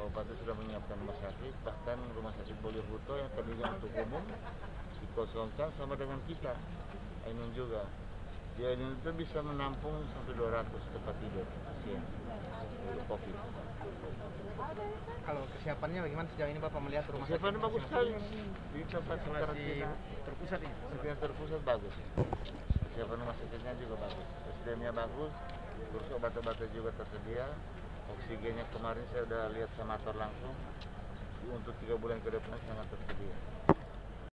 Kabupaten sudah menyiapkan rumah sakit, bahkan rumah sakit Bolir-Huto yang tadinya untuk umum dikosongkan sama dengan kita. Ainun juga. Di Ainun itu bisa menampung sampai 200 tempat tidur pasien untuk COVID. Kalau kesiapannya bagaimana sejauh ini Bapak melihat rumah sakit? Kesiapannya bagus sekali. Di tempat karantina terpusat ini. yang terpusat bagus. Kesiapan rumah sakitnya juga bagus. SDM-nya bagus, terus obat-obatnya juga tersedia. Oksigennya kemarin saya udah lihat semator langsung. Untuk 3 bulan ke depan sangat tersedia.